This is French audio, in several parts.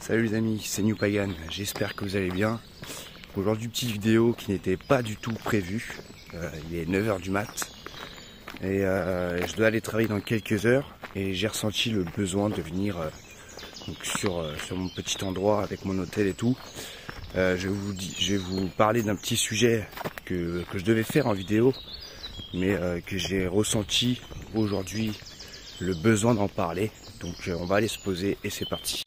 Salut les amis, c'est New Pagan, j'espère que vous allez bien. Aujourd'hui petite vidéo qui n'était pas du tout prévue, il est 9 h du mat et je dois aller travailler dans quelques heures et j'ai ressenti le besoin de venir donc sur mon petit endroit avec mon hôtel et tout. Je vais vous parler d'un petit sujet que je devais faire en vidéo mais que j'ai ressenti aujourd'hui le besoin d'en parler. Donc on va aller se poser et c'est parti.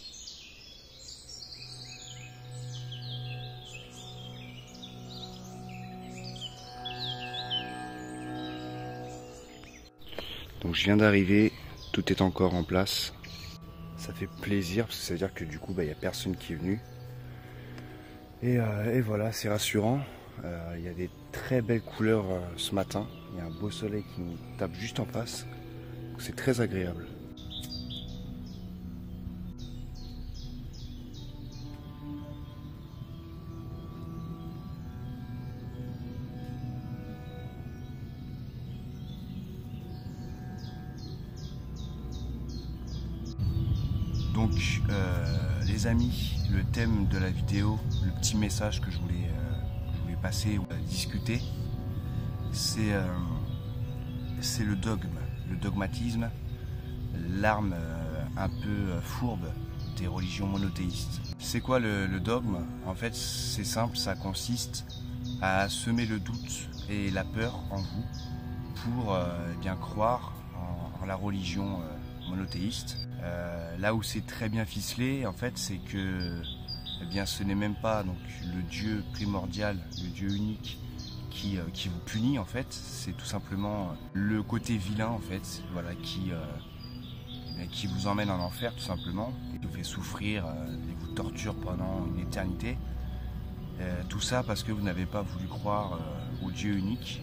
Donc je viens d'arriver, tout est encore en place. Ça fait plaisir parce que ça veut dire que du coup il n'y a personne qui est venu. Et voilà, c'est rassurant. Il y a des très belles couleurs ce matin. Il y a un beau soleil qui nous tape juste en face. C'est très agréable. Donc les amis, le thème de la vidéo, le petit message que je voulais passer ou discuter, c'est le dogme, le dogmatisme, l'arme un peu fourbe des religions monothéistes. C'est quoi le dogme? En fait c'est simple, ça consiste à semer le doute et la peur en vous pour bien croire en la religion monothéiste. Là où c'est très bien ficelé, en fait, c'est que eh bien, ce n'est même pas donc, le Dieu primordial, le Dieu unique qui vous punit, en fait. C'est tout simplement le côté vilain, en fait, voilà, qui vous emmène en enfer, tout simplement, et qui vous fait souffrir, et vous torture pendant une éternité. Tout ça parce que vous n'avez pas voulu croire au Dieu unique.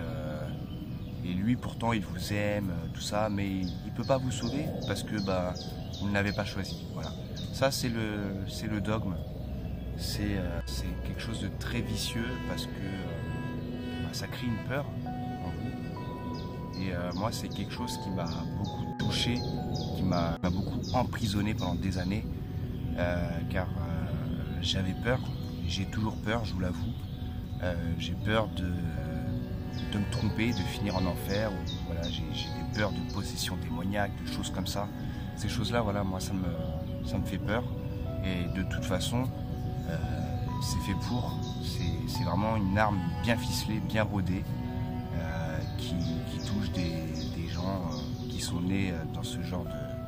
Et lui pourtant il vous aime, tout ça, mais il ne peut pas vous sauver parce que vous ne l'avez pas choisi. Voilà. Ça c'est le dogme. C'est quelque chose de très vicieux parce que ça crée une peur en vous. Et moi c'est quelque chose qui m'a beaucoup touché, qui m'a beaucoup emprisonné pendant des années, car j'avais peur, j'ai toujours peur, je vous l'avoue. J'ai peur de me tromper, de finir en enfer, ou voilà, j'ai des peurs de possession démoniaque, de choses comme ça. Ces choses-là, voilà, moi ça me fait peur. Et de toute façon, c'est fait pour. C'est vraiment une arme bien ficelée, bien rodée, qui touche des gens qui sont nés dans ce genre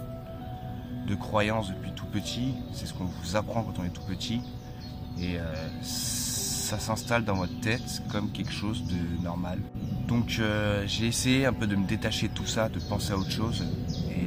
de croyances depuis tout petit. C'est ce qu'on vous apprend quand on est tout petit. Et ça s'installe dans votre tête comme quelque chose de normal. Donc j'ai essayé un peu de me détacher de tout ça, de penser à autre chose. Et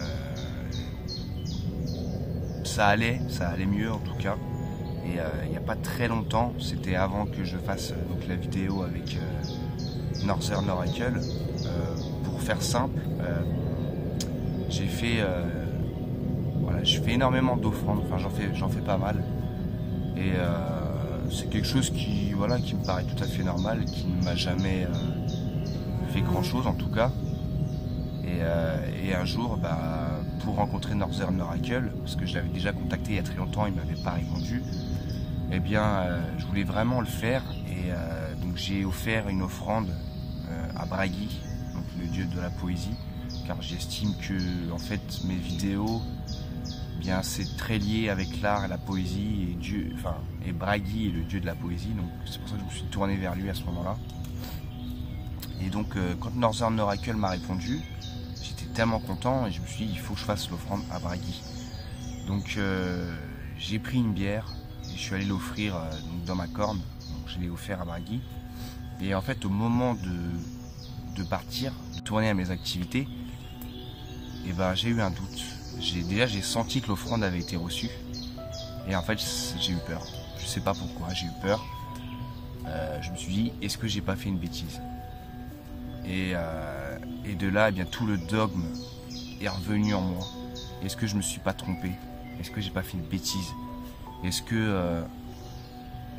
ça allait mieux en tout cas. Et il n'y a pas très longtemps, c'était avant que je fasse donc, la vidéo avec Northern Oracle. Pour faire simple, j'ai fait voilà, je fais énormément d'offrandes, enfin j'en fais pas mal. Et c'est quelque chose qui me paraît tout à fait normal, qui ne m'a jamais fait grand chose en tout cas. Et un jour, pour rencontrer Northern Oracle, parce que je l'avais déjà contacté il y a très longtemps, il ne m'avait pas répondu, eh bien je voulais vraiment le faire. Et donc j'ai offert une offrande à Bragi, donc le dieu de la poésie, car j'estime que en fait mes vidéos, bien c'est très lié avec l'art et la poésie, et Bragi est le dieu de la poésie, donc c'est pour ça que je me suis tourné vers lui à ce moment-là. Et donc quand Northern Oracle m'a répondu, j'étais tellement content et je me suis dit il faut que je fasse l'offrande à Bragi. Donc j'ai pris une bière et je suis allé l'offrir dans ma corne, donc je l'ai offert à Bragi. Et en fait au moment de partir, de tourner à mes activités, et j'ai eu un doute. J'ai senti que l'offrande avait été reçue et en fait j'ai eu peur. Je sais pas pourquoi, j'ai eu peur. Je me suis dit, est-ce que j'ai pas fait une bêtise? Et de là, eh bien, tout le dogme est revenu en moi. Est-ce que je me suis pas trompé? Est-ce que j'ai pas fait une bêtise? Est-ce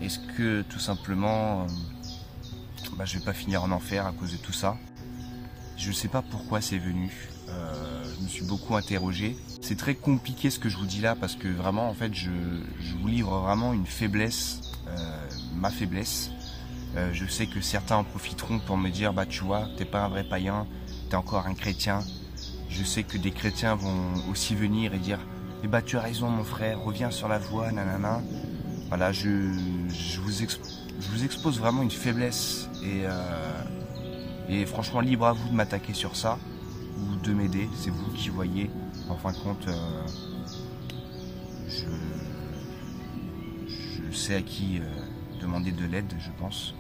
que tout simplement je vais pas finir en enfer à cause de tout ça? Je ne sais pas pourquoi c'est venu. Je me suis beaucoup interrogé. C'est très compliqué ce que je vous dis là parce que vraiment en fait je vous livre vraiment une faiblesse, ma faiblesse. Je sais que certains en profiteront pour me dire bah tu vois t'es pas un vrai païen, t'es encore un chrétien. Je sais que des chrétiens vont aussi venir et dire eh bah tu as raison mon frère, reviens sur la voie, nanana. Voilà, je vous expose vraiment une faiblesse et franchement libre à vous de m'attaquer sur ça ou de m'aider, c'est vous qui voyez. En fin de compte, je sais à qui demander de l'aide, je pense.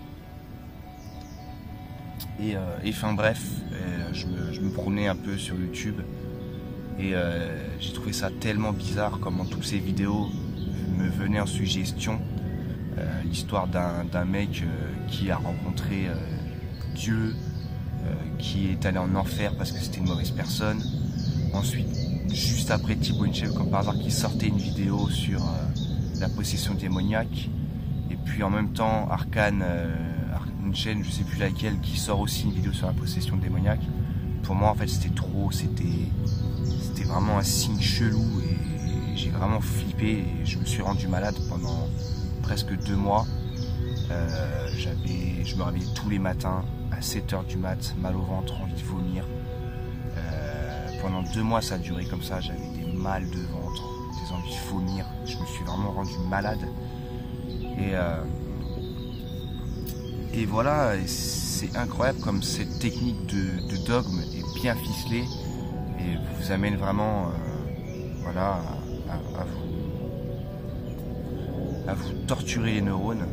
Et enfin bref, je me promenais un peu sur YouTube et j'ai trouvé ça tellement bizarre comment toutes ces vidéos me venaient en suggestion. L'histoire d'un mec qui a rencontré Dieu, qui est allé en enfer parce que c'était une mauvaise personne. Ensuite, juste après Thibaut InShape, comme par hasard, qui sortait une vidéo sur la possession démoniaque. Et puis en même temps, Arcane, une chaîne, je sais plus laquelle, qui sort aussi une vidéo sur la possession démoniaque. Pour moi, en fait, c'était trop, c'était vraiment un signe chelou et j'ai vraiment flippé et je me suis rendu malade pendant presque 2 mois. Je me réveillais tous les matins à 7h du mat, mal au ventre, envie de vomir. Pendant 2 mois ça a duré comme ça, j'avais des mal de ventre, des envies de vomir, je me suis vraiment rendu malade. Et voilà, c'est incroyable comme cette technique de dogme est bien ficelée et vous amène vraiment voilà, à vous torturer les neurones.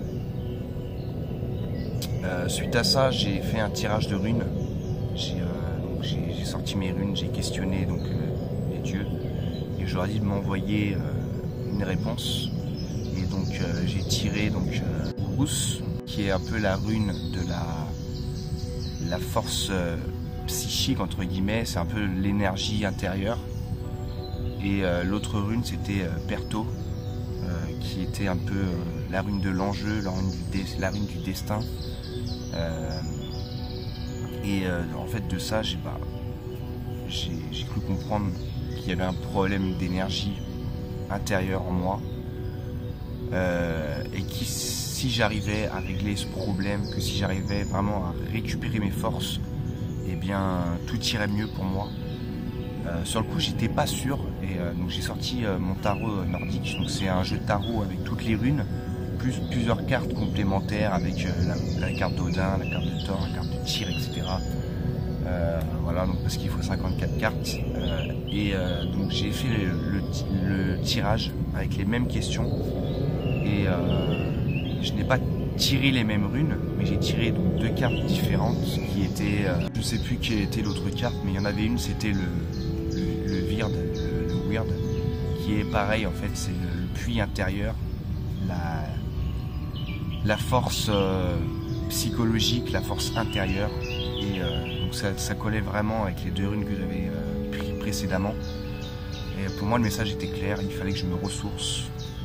Suite à ça, j'ai fait un tirage de runes. J'ai sorti mes runes, j'ai questionné donc les dieux et je leur ai dit de m'envoyer une réponse. Et donc j'ai tiré donc Urus, qui est un peu la rune de la force psychique entre guillemets, c'est un peu l'énergie intérieure. Et l'autre rune c'était Perto, qui était un peu la rune de l'enjeu, la rune du destin. En fait de ça j'ai cru comprendre qu'il y avait un problème d'énergie intérieure en moi et que si j'arrivais à régler ce problème, que si j'arrivais vraiment à récupérer mes forces, eh bien tout irait mieux pour moi. Sur le coup j'étais pas sûr et donc j'ai sorti mon tarot nordique, donc c'est un jeu de tarot avec toutes les runes plus plusieurs cartes complémentaires avec la carte d'Odin, la carte de Thor, la carte de Tyr, etc. Voilà, donc parce qu'il faut 54 cartes. Donc j'ai fait le tirage avec les mêmes questions. Et je n'ai pas tiré les mêmes runes, mais j'ai tiré donc 2 cartes différentes qui étaient... je sais plus quelle était l'autre carte, mais il y en avait une, c'était le Weird, le Weird, qui est pareil en fait, c'est le puits intérieur, la force psychologique, la force intérieure. Et donc ça collait vraiment avec les 2 runes que j'avais pris précédemment. Et pour moi le message était clair, il fallait que je me ressource,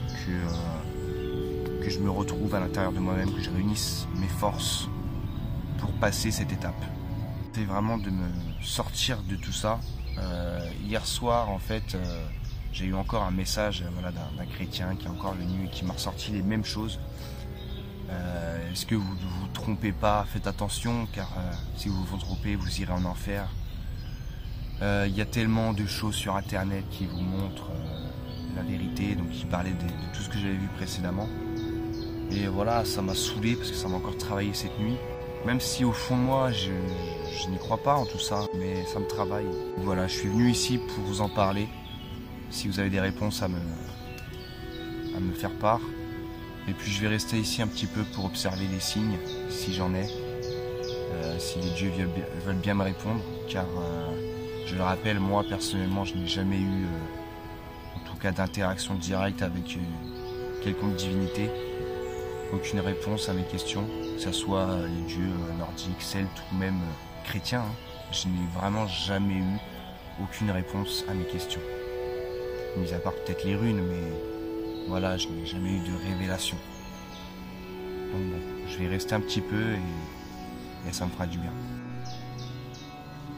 que je me retrouve à l'intérieur de moi-même, que je réunisse mes forces pour passer cette étape. C'était vraiment de me sortir de tout ça. Hier soir en fait j'ai eu encore un message voilà, d'un chrétien qui est encore venu et qui m'a ressorti les mêmes choses. Est-ce que vous ne vous trompez pas? Faites attention car si vous vous trompez vous irez en enfer. Il y a tellement de choses sur internet qui vous montrent la vérité, donc qui parlaient de tout ce que j'avais vu précédemment. Et voilà, ça m'a saoulé parce que ça m'a encore travaillé cette nuit. Même si au fond de moi je n'y crois pas en tout ça, mais ça me travaille. Voilà, je suis venu ici pour vous en parler. Si vous avez des réponses à me faire part. Et puis je vais rester ici un petit peu pour observer les signes, si j'en ai, si les dieux veulent bien me répondre, car je le rappelle, moi personnellement je n'ai jamais eu, en tout cas d'interaction directe avec quelconque divinité, aucune réponse à mes questions, que ce soit les dieux nordiques, celtes ou même chrétiens, hein. Je n'ai vraiment jamais eu aucune réponse à mes questions, mis à part peut-être les runes, mais... Voilà, je n'ai jamais eu de révélation. Donc bon, je vais rester un petit peu et ça me fera du bien.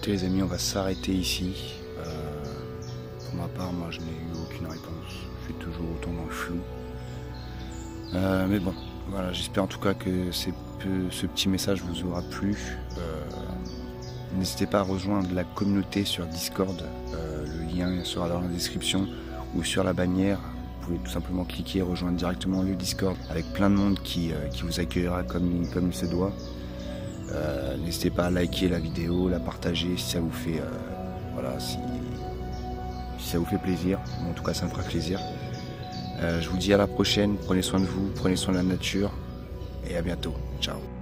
écoutez les amis, on va s'arrêter ici. Pour ma part, moi je n'ai eu aucune réponse. Je suis toujours autant dans le flou. Mais bon, voilà, j'espère en tout cas que ce petit message vous aura plu. N'hésitez pas à rejoindre la communauté sur Discord. Le lien sera dans la description ou sur la bannière. Vous pouvez tout simplement cliquer et rejoindre directement le Discord avec plein de monde qui vous accueillera comme il se doit. N'hésitez pas à liker la vidéo, la partager si ça vous fait voilà, si ça vous fait plaisir. En tout cas, ça me fera plaisir. Je vous dis à la prochaine. Prenez soin de vous, prenez soin de la nature et à bientôt. Ciao.